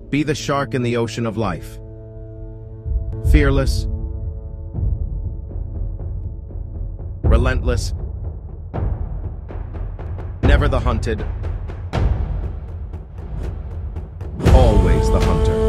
Be the shark in the ocean of life. Fearless, relentless, never the hunted, always the hunter.